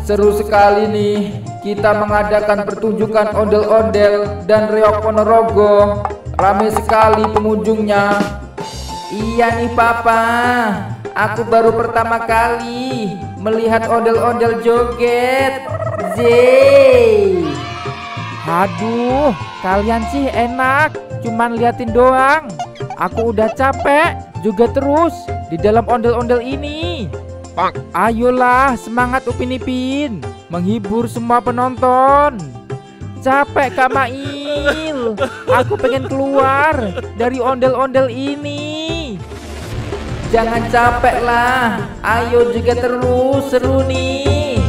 seru sekali nih kita mengadakan pertunjukan ondel-ondel dan reok Ponorogo. Rame sekali pengunjungnya. Iya nih Papa, aku baru pertama kali melihat ondel-ondel joget. Zee. Aduh, kalian sih enak, cuman liatin doang. Aku udah capek juga terus di dalam ondel-ondel ini. Ayolah, semangat Upin Ipin, menghibur semua penonton. Capek Kak Mail, aku pengen keluar dari ondel-ondel ini. Jangan capek lah, ayo juga terus, seru nih.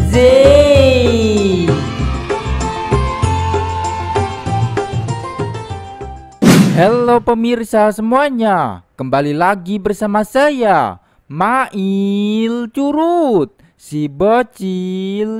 Zee. Halo pemirsa semuanya, kembali lagi bersama saya Mail Curut, si bocil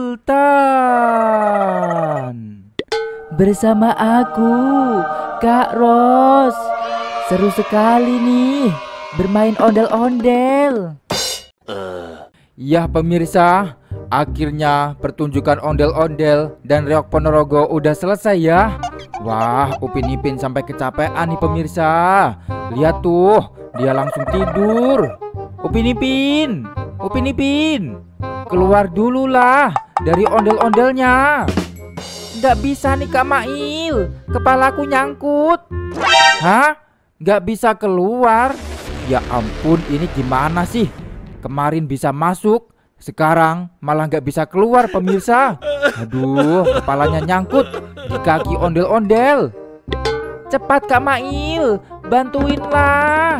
sultan. Bersama aku, Kak Ros. Seru sekali nih bermain ondel-ondel. Ya pemirsa, akhirnya pertunjukan ondel-ondel dan reok Ponorogo udah selesai ya. Wah, Upin Ipin sampai kecapean nih pemirsa. Lihat tuh, dia langsung tidur. Upin Ipin, keluar dulu lah dari ondel-ondelnya. Nggak bisa nih Kak Mail, kepalaku nyangkut. Hah? Nggak bisa keluar? Ya ampun, ini gimana sih? Kemarin bisa masuk, sekarang malah nggak bisa keluar pemirsa. Aduh, kepalanya nyangkut di kaki ondel-ondel. Cepat Kak Mail, bantuinlah.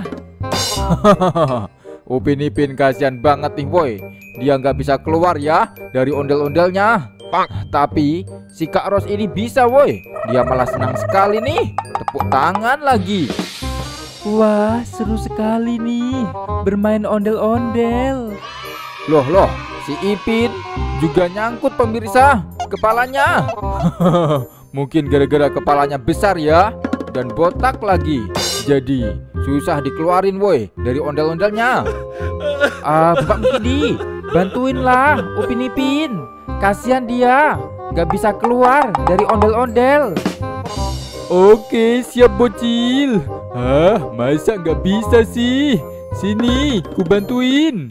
Upin Ipin kasihan banget nih boy. Dia nggak bisa keluar ya dari ondel-ondelnya. Tapi si Kak Ros ini bisa boy. Dia malah senang sekali nih. Tepuk tangan lagi. Wah, seru sekali nih bermain ondel-ondel. Loh, si Ipin juga nyangkut pemirsa kepalanya. Mungkin gara-gara kepalanya besar ya dan botak lagi. Jadi susah dikeluarin woi dari ondel-ondelnya. Bapak Mukidi, bantuinlah Upin Ipin. Kasihan dia, gak bisa keluar dari ondel-ondel. Oke, siap bocil. Masa gak bisa sih? Sini, ku bantuin.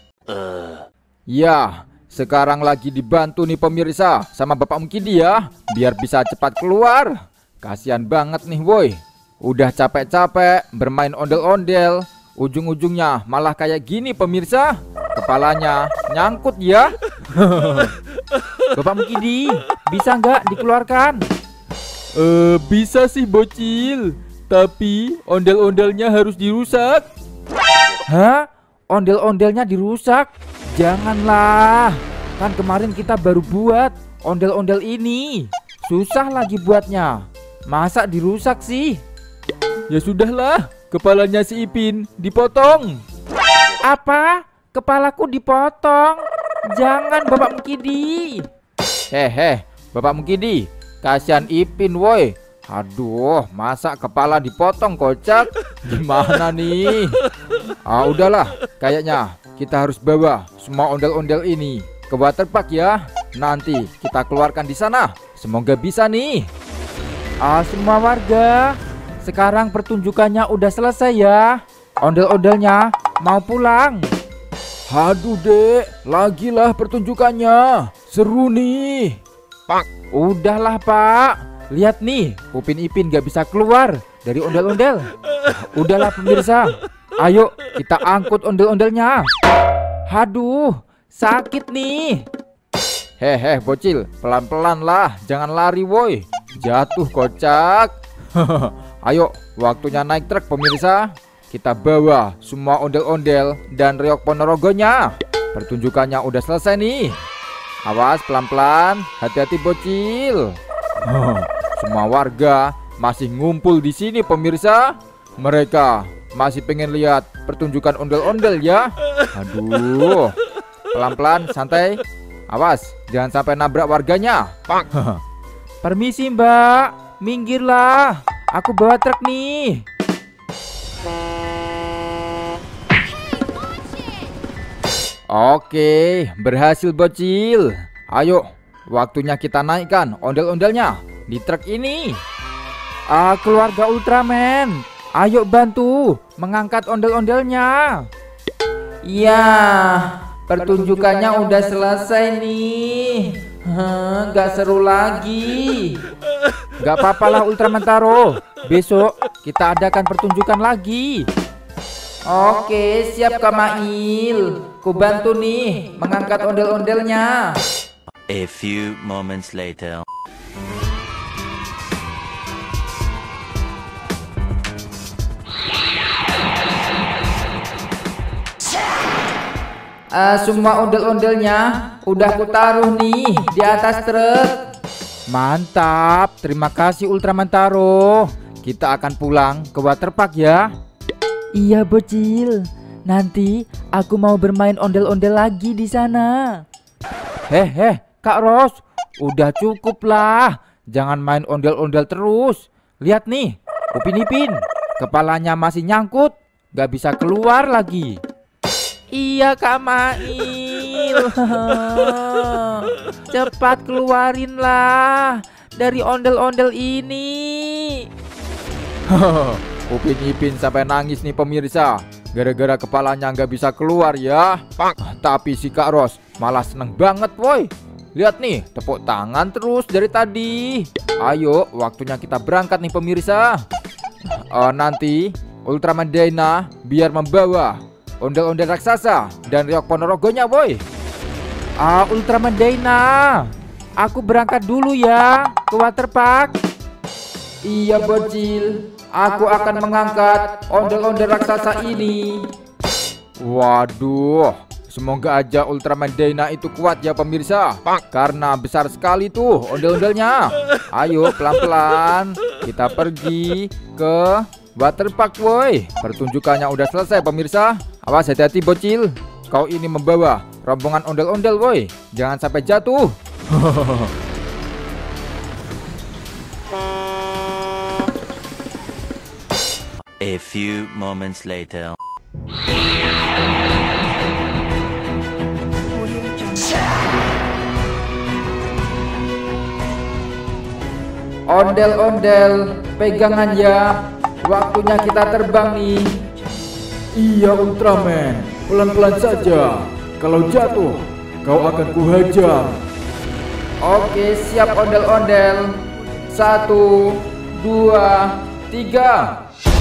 Ya, sekarang lagi dibantu nih pemirsa sama Bapak Mukidi ya, biar bisa cepat keluar. Kasihan banget nih woi. Udah capek-capek bermain ondel-ondel, ujung-ujungnya malah kayak gini pemirsa. Kepalanya nyangkut ya. Bapak Mukidi, bisa nggak dikeluarkan? Bisa sih bocil, tapi ondel-ondelnya harus dirusak. Hah? Ondel-ondelnya dirusak? Janganlah, kan kemarin kita baru buat ondel-ondel ini. Susah lagi buatnya, masa dirusak sih? Ya sudahlah, kepalanya si Ipin dipotong. Apa? Kepalaku dipotong? Jangan Bapak Mukidi. Bapak Mukidi, kasihan Ipin woi. Aduh, masa kepala dipotong kocak? Gimana nih? Udahlah, kayaknya kita harus bawa semua ondel-ondel ini ke waterpark ya. Nanti kita keluarkan di sana. Semoga bisa nih. Semua warga, sekarang pertunjukannya udah selesai ya. Ondel-ondelnya mau pulang. Aduh dek, lagilah pertunjukannya. Seru nih. Udahlah Pak, lihat nih, Upin Ipin gak bisa keluar dari ondel-ondel. Udahlah pemirsa, ayo kita angkut ondel-ondelnya. Aduh, sakit nih. Bocil, pelan-pelan lah, jangan lari woi. Jatuh kocak. Ayo, waktunya naik truk pemirsa. Kita bawa semua ondel-ondel dan reok Ponorogonya. Pertunjukannya udah selesai nih. Awas pelan-pelan, hati-hati bocil. Semua warga masih ngumpul di sini pemirsa. Mereka masih pengen lihat pertunjukan ondel-ondel ya. Aduh, pelan-pelan, santai. Awas, jangan sampai nabrak warganya. Permisi mbak, minggirlah. Aku bawa truk nih. Oke, berhasil bocil. Ayo, waktunya kita naikkan ondel-ondelnya di truk ini. Keluarga Ultraman, ayo bantu mengangkat ondel-ondelnya. Ya, pertunjukannya udah selesai nih. Gak seru lagi. Gak apa-apalah Ultraman Taro. Besok kita adakan pertunjukan lagi. Oke, siap Kak Mail. Ku bantu nih mengangkat ondel-ondelnya. A few moments later. Semua ondel-ondelnya udah ku taruh nih di atas truk. Mantap, terima kasih Ultraman Taro. Kita akan pulang ke waterpark ya. Iya bocil, nanti aku mau bermain ondel-ondel lagi di sana. Kak Ros, udah cukup lah. Jangan main ondel-ondel terus. Lihat nih, Upin Ipin, kepalanya masih nyangkut, gak bisa keluar lagi. Iya Kak Mail. Cepat keluarin lah dari ondel-ondel ini. Upin Ipin sampai nangis nih pemirsa, gara-gara kepalanya nggak bisa keluar ya. Tapi si Kak Ros malah seneng banget woi. Lihat nih, tepuk tangan terus dari tadi. Ayo, waktunya kita berangkat nih pemirsa. Nanti Ultraman Dyna biar membawa ondel-ondel raksasa dan Reok Ponorogonya woi. Ultraman Dyna, aku berangkat dulu ya ke waterpark. Iya bocil, aku akan mengangkat ondel-ondel raksasa ini. Waduh, semoga aja Ultraman Dyna itu kuat ya pemirsa, karena besar sekali tuh ondel-ondelnya. Ayo pelan-pelan kita pergi ke waterpark woi. Pertunjukannya udah selesai pemirsa. Awas hati-hati bocil, kau ini membawa rombongan ondel-ondel woi. Jangan sampai jatuh. A few moments later. Ondel-ondel, pegangan ya. Waktunya kita terbang nih. Iya Ultraman, pelan-pelan saja. Kalau jatuh, kau akan kuhajar. Oke, siap ondel-ondel. 1, 2, 3.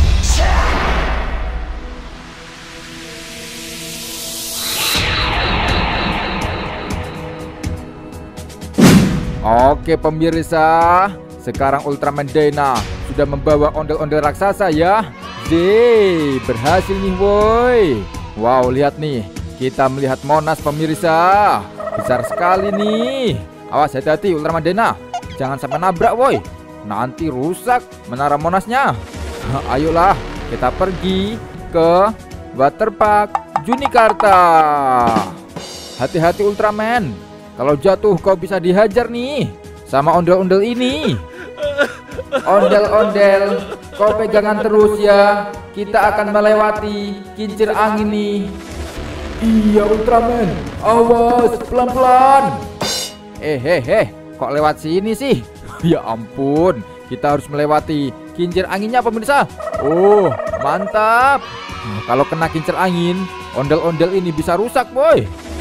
Oke pemirsa, sekarang Ultraman Dyna sudah membawa ondel-ondel raksasa ya. Berhasil nih woi. Wow, lihat nih, kita melihat Monas pemirsa. Besar sekali nih. Awas hati-hati Ultraman Dyna, jangan sampai nabrak woi. Nanti rusak menara Monasnya. Ayolah kita pergi ke waterpark Junikarta. Hati-hati Ultraman, kalau jatuh kau bisa dihajar nih sama ondel-ondel ini. Ondel-ondel, kau pegangan terus ya. Kita akan melewati kincir angin nih. Iya Ultraman, awas pelan-pelan. Kok lewat sini sih? Ya ampun, kita harus melewati kincir anginnya pemirsa. Oh, mantap. Kalau kena kincir angin, ondel-ondel ini bisa rusak boy.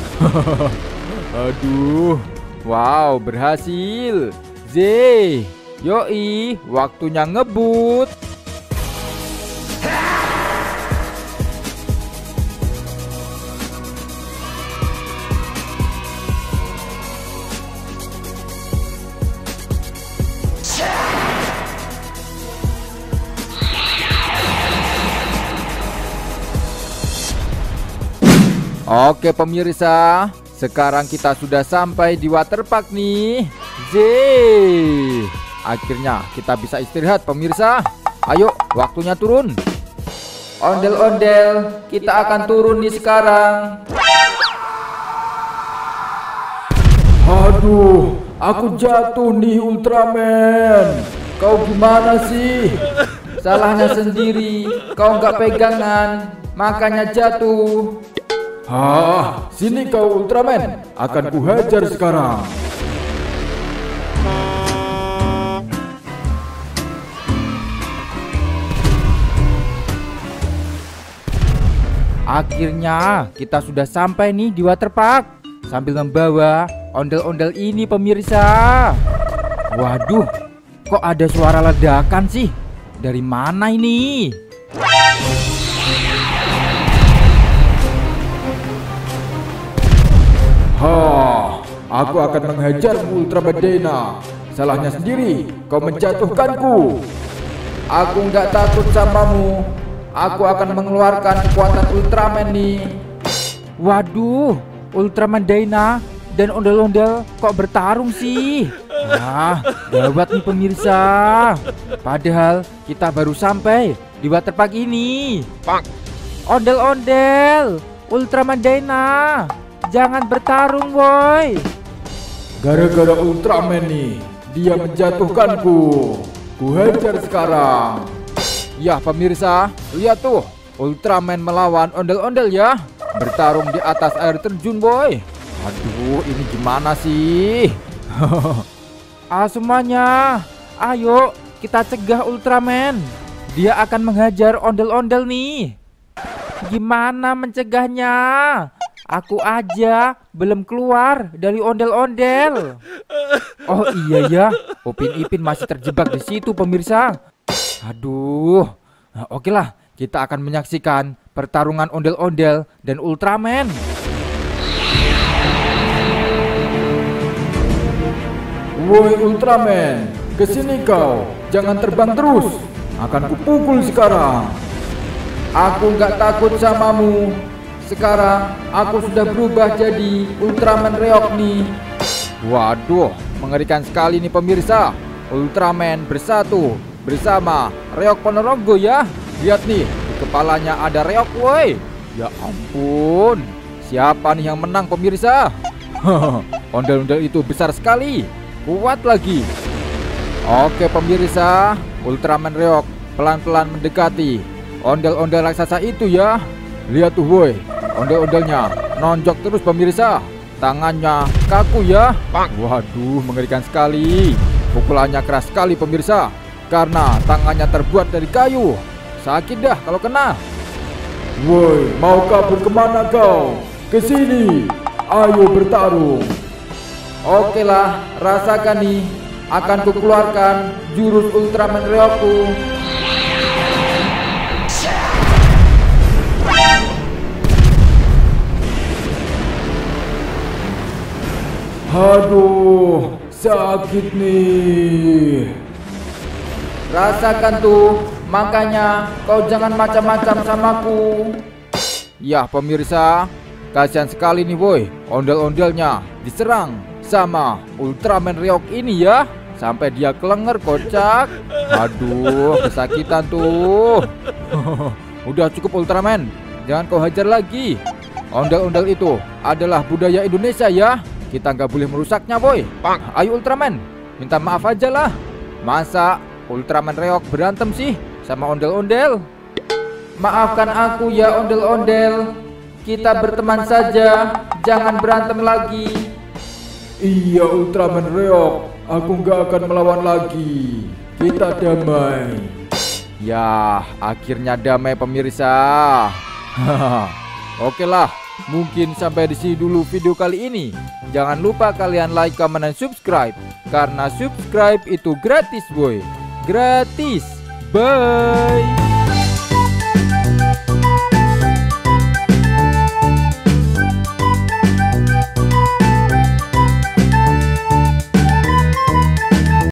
Aduh, wow, berhasil. Yoi, waktunya ngebut. Oke pemirsa, sekarang kita sudah sampai di waterpark nih. Akhirnya kita bisa istirahat pemirsa. Ayo, waktunya turun. Ondel-ondel, kita akan turun nih sekarang. Aduh, aku jatuh nih Ultraman. Kau gimana sih? Salahnya sendiri, kau nggak pegangan, makanya jatuh. Hah, sini kau Ultraman, akan kuhajar sekarang. Akhirnya kita sudah sampai nih di waterpark sambil membawa ondel-ondel ini pemirsa. Waduh, kok ada suara ledakan sih? Dari mana ini? Aku akan menghajarmu Ultraman Dyna. Salahnya sendiri, kau menjatuhkanku. Aku nggak takut samamu. Aku akan mengeluarkan kekuatan Ultraman nih. Waduh, Ultraman Dyna dan ondel-ondel kok bertarung sih? Nah, gawat nih pemirsa. Padahal kita baru sampai di waterpark ini. Ondel-ondel, Ultraman Dyna, jangan bertarung woi. Gara-gara Ultraman nih, dia menjatuhkanku. Kuhajar sekarang. Ya pemirsa, lihat tuh, Ultraman melawan ondel-ondel ya, bertarung di atas air terjun boy. Aduh, ini gimana sih? Semuanya, ayo kita cegah Ultraman. Dia akan menghajar ondel-ondel nih. Gimana mencegahnya? Aku aja belum keluar dari ondel-ondel. Oh iya ya, Upin Ipin masih terjebak di situ pemirsa. Aduh, nah, oke lah, kita akan menyaksikan pertarungan ondel-ondel dan Ultraman. Woi Ultraman, kesini kau, jangan terbang terus. Akan kupukul sekarang. Aku nggak takut samamu. Sekarang aku sudah berubah jadi Ultraman Reok nih. Waduh, mengerikan sekali nih pemirsa. Ultraman bersatu bersama Reok Ponorogo ya. Lihat nih, di kepalanya ada Reok woi. Ya ampun, siapa nih yang menang pemirsa? Ondel-ondel itu besar sekali, kuat lagi. Oke pemirsa, Ultraman Reok pelan-pelan mendekati ondel-ondel raksasa itu ya. Lihat tuh woi, ondel-ondelnya nonjok terus pemirsa. Tangannya kaku ya. Waduh, mengerikan sekali. Pukulannya keras sekali pemirsa, karena tangannya terbuat dari kayu. Sakit dah kalau kena. Woi, mau kabur kemana kau? Kesini, ayo bertarung. Oke lah, rasakan nih. Akan kukeluarkan jurus Ultraman Reokku. Aduh, sakit nih. Rasakan tuh, makanya kau jangan macam-macam samaku. Ya pemirsa, kasihan sekali nih boy, ondel-ondelnya diserang sama Ultraman Reok ini ya, sampai dia kelenger kocak. Aduh, kesakitan tuh. Udah cukup Ultraman, jangan kau hajar lagi. Ondel-ondel itu adalah budaya Indonesia ya, kita nggak boleh merusaknya boy. Ayo Ultraman, minta maaf aja lah. Masa Ultraman Reok berantem sih sama ondel-ondel? Maafkan aku ya ondel-ondel. Kita berteman saja, jangan berantem lagi. Iya Ultraman Reok, aku nggak akan melawan lagi. Kita damai. Ya, akhirnya damai pemirsa. Oke lah, mungkin sampai di sini dulu video kali ini. Jangan lupa kalian like, comment, dan subscribe, karena subscribe itu gratis boy. Gratis. Bye.